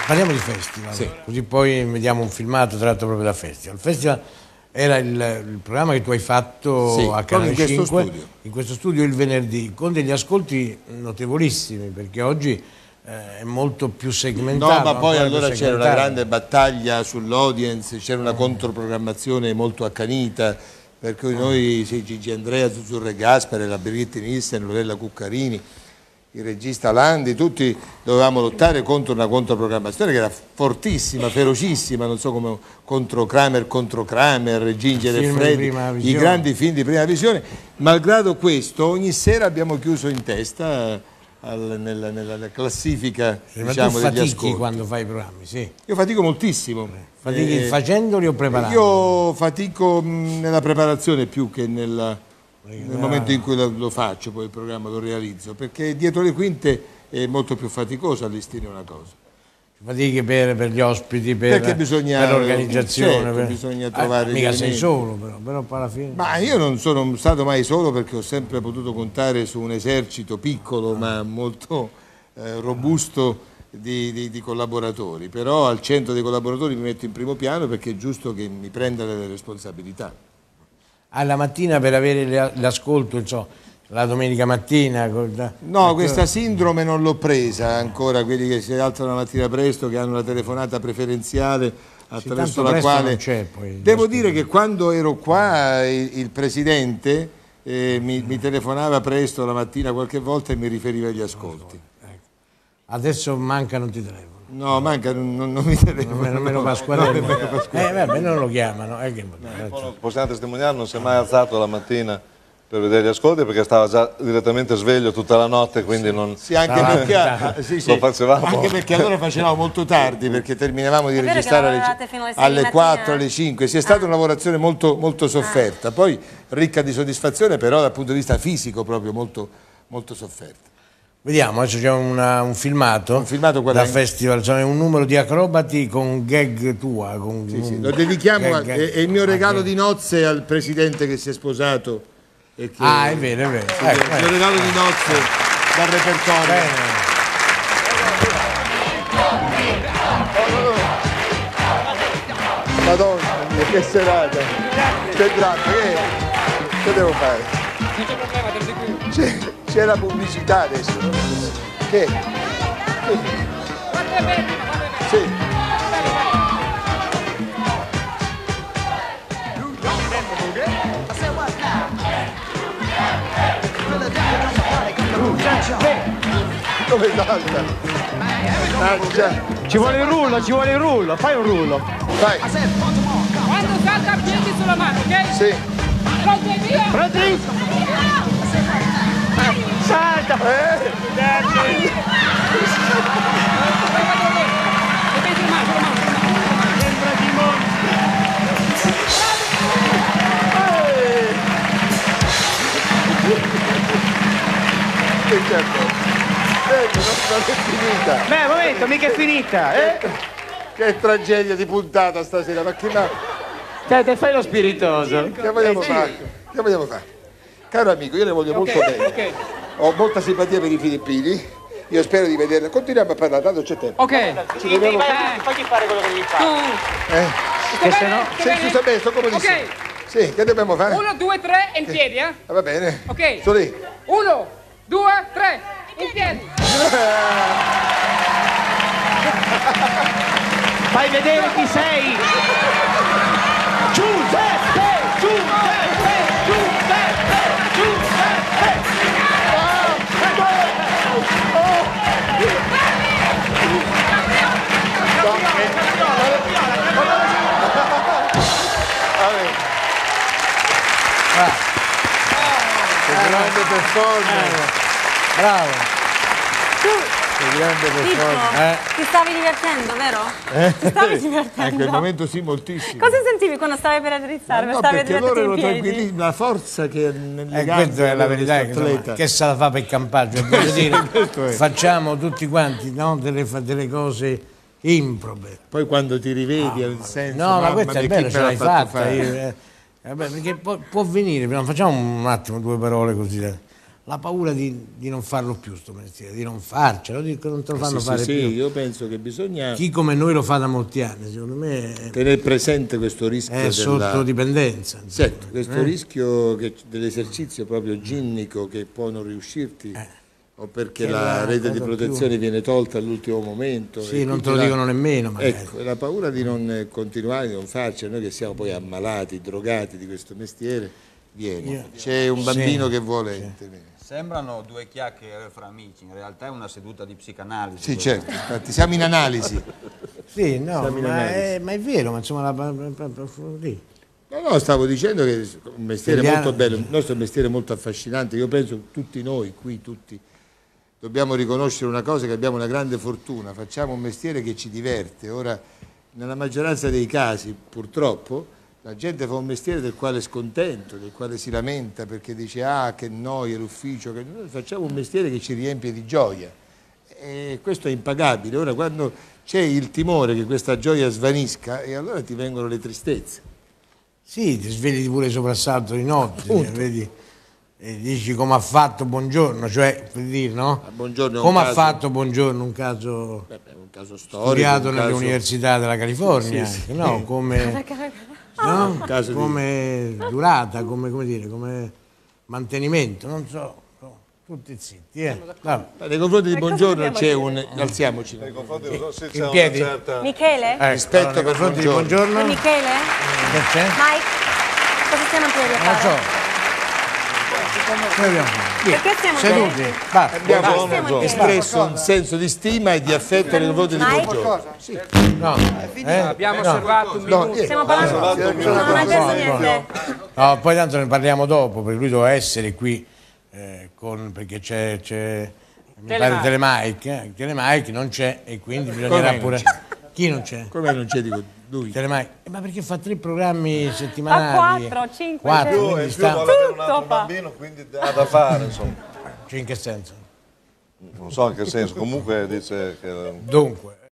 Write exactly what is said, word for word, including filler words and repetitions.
Parliamo di festival, sì. Così poi vediamo un filmato tratto proprio da festival. Il festival era il, il programma che tu hai fatto sì, a Canale in questo cinque, studio. in questo studio il venerdì, con degli ascolti notevolissimi, perché oggi eh, è molto più segmentato. No, ma poi allora c'era una grande battaglia battaglia sull'audience, c'era una controprogrammazione molto accanita, per cui noi, sì, Gigi Andrea, Zuzzurro Gaspare, la Brigitte Nielsen, Lorella Cuccarini, il regista Landi, tutti dovevamo lottare contro una controprogrammazione che era fortissima, ferocissima, non so come, contro Kramer, contro Kramer, Ginger e Freddy, i grandi film di prima visione. Malgrado questo, ogni sera abbiamo chiuso in testa al, nella, nella classifica, sì, diciamo, ma tu degli fatichi ascolti. quando fai i programmi, sì. Io fatico moltissimo. Fatichi eh, facendoli o preparandoli? Io fatico mh, nella preparazione più che nella... nel momento in cui lo, lo faccio, poi il programma lo realizzo, perché dietro le quinte è molto più faticoso allestire una cosa. Fatiche per, per gli ospiti, per, per l'organizzazione, certo, per... bisogna trovare eh, mica sei solo però, però poi alla fine... Ma io non sono stato mai solo, perché ho sempre potuto contare su un esercito piccolo ah. ma molto eh, robusto di, di, di collaboratori, però al centro dei collaboratori mi metto in primo piano, perché è giusto che mi prenda le responsabilità. Alla mattina per avere l'ascolto, insomma, la domenica mattina? No, questa sindrome non l'ho presa ancora, quelli che si alzano la mattina presto, che hanno la telefonata preferenziale attraverso la quale... Poi, Devo dire che quando ero qua il, il presidente eh, mi, mi telefonava presto la mattina qualche volta e mi riferiva agli ascolti. Adesso manca, non ti telefono. No, manca, non, non, non mi telefono. Non me lo Pasquarello. Eh, vabbè, non lo chiamano. Eh, che... no, possiamo testimoniare, non si è mai alzato la mattina per vedere gli ascolti, perché stava già direttamente sveglio tutta la notte, quindi non... Sì, anche ah, perché, ah, sì, sì, lo facevamo. Anche perché allora facevamo molto tardi, perché terminavamo di registrare alle, alle quattro, alle cinque. Sì, è stata ah. una lavorazione molto, molto sofferta, poi ricca di soddisfazione, però dal punto di vista fisico proprio molto, molto sofferta. Vediamo, adesso c'è un filmato, un filmato da festival, cioè un numero di acrobati con gag tua. Con sì, sì. Lo dedichiamo, gag, a, è il mio regalo di nozze al presidente che si è sposato. E che, ah, è vero, è vero. Sì, ecco, il mio regalo di nozze dal repertorio. Bene. Madonna, che serata. Che dramma, che, che devo fare? C'è la pubblicità adesso. Che? Sì. Come salta? Ah, ci vuole il rullo, ci vuole il rullo, fai un rullo. Vai. Quando salta piedi sulla mano, ok? Sì. Pronti via? Pronti? Salta! Eh. Sembra di Che certo. Ecco, non è finita. Beh, un momento, mica è finita, eh? Che tragedia di puntata stasera, ma che ma... Te, te fai lo spiritoso. Che vogliamo eh, sì. fare? Che vogliamo fare? Caro amico, io le voglio okay, molto bene. Okay. Ho molta simpatia per i filippini. Io spero di vederla. Continuiamo a parlare, tanto c'è tempo. Ok. Ci dobbiamo... Fagli fare quello che devi fare. Tu. Eh? Che se no... Sì, sta bene, sto comodissimo. Ok. Sì, che dobbiamo fare? Uno, due, tre e in piedi, eh? Ah, va bene. Ok. Sto lì. Uno, due, tre, in piedi. Fai vedere chi sei. Giuseppe! Giuseppe! Giuseppe! Giuseppe! Che grande performance. Bravo. Che grande performance. Eh. Ti stavi divertendo, vero? Eh? Ti stavi divertendo? In quel momento sì, moltissimo. Cosa sentivi quando stavi per addrizzare? No, stavi perché loro erano in piedi? tranquilli, la forza che nelle eh, gambe questa è la verità, che, insomma, che se la fa per il campaggio, voglio dire, facciamo tutti quanti, no, delle, delle cose improbe. Poi quando ti rivedi ha un senso. No, ma questa è bella, ce l'hai fatta. Io, eh, vabbè, perché può, può venire, no, facciamo un attimo due parole così. Eh. la paura di, di non farlo più sto mestiere, di non farcelo, di che non te lo fanno sì, fare sì, più. sì, io penso che bisogna Chi come noi lo fa da molti anni, secondo me è, tenere presente questo rischio è della... sotto dipendenza. insomma. Certo, questo Eh? rischio che- dell'esercizio proprio ginnico che può non riuscirti Eh. o perché Che la la rete di cosa protezione più- viene tolta all'ultimo momento. Sì, e non te quindi lo la- dicono nemmeno magari. Ecco, la paura di non eh, continuare, di non farcela, noi che siamo poi ammalati, drogati di questo mestiere, viene. C'è un bambino Sì, che vuole intervenire. Sembrano due chiacchiere fra amici, in realtà è una seduta di psicanalisi. Sì, questa. certo, infatti siamo in analisi. Sì, no, Siamo in ma analisi. è, ma è vero, ma insomma la, la- la- la- lì. No, no, stavo dicendo che è un mestiere Indiana- molto bello, il nostro è un mestiere molto affascinante. Io penso che tutti noi qui, tutti, dobbiamo riconoscere una cosa, che abbiamo una grande fortuna, facciamo un mestiere che ci diverte. Ora, nella maggioranza dei casi, purtroppo, la gente fa un mestiere del quale è scontento, del quale si lamenta perché dice ah che noia l'ufficio, che... noi facciamo un mestiere che ci riempie di gioia e questo è impagabile. Ora quando c'è il timore che questa gioia svanisca e allora ti vengono le tristezze. Sì, ti svegli pure soprassalto di notte, cioè, vedi, e dici come ha fatto buongiorno, cioè per dire no? Ah, buongiorno è un Come ha caso- fatto buongiorno, un caso Beh, è un caso storico, studiato un nelle caso- università della California, Sì, sì. anche, no? Come, no? un caso di- come durata, come, come dire, come mantenimento, non so, no, tutti zitti, eh. Vabbè. Nei confronti di Ma cosa buongiorno dobbiamo c'è dire? un... alziamoci. Nei confronti di sì, c'è In una piedi? certa... Michele? Eh, Rispetto allora, nei per confronti di buongiorno. buongiorno, E Michele? che c'è? Mike? Cosa stiamo a piedi a Non fare? so. Noi abbiamo fatto. Perché stiamo a Seduti, piedi? basta. Abbiamo Stiamo a piedi. espresso un senso di stima e di affetto nei confronti di Mike? buongiorno. No, eh? Abbiamo No. osservato un No, minuto. niente. Stiamo parlando... No, non hai perso niente. No, poi tanto ne parliamo dopo, perché lui doveva essere qui eh, con, perché c'è, c'è mi pare Telemike, eh, Telemike non c'è e quindi bisognerà non pure... c'è? Chi non c'è? Come non c'è dico lui? Telemike. Eh, ma perché fa tre programmi settimanali? Fa quattro, cinque, Quattro, sei. Più, quindi e più sta... vuole avere un altro Tutto fa. bambino, quindi ha da fare, insomma. Cioè, in che senso? Non so in che senso, comunque dice che... Dunque,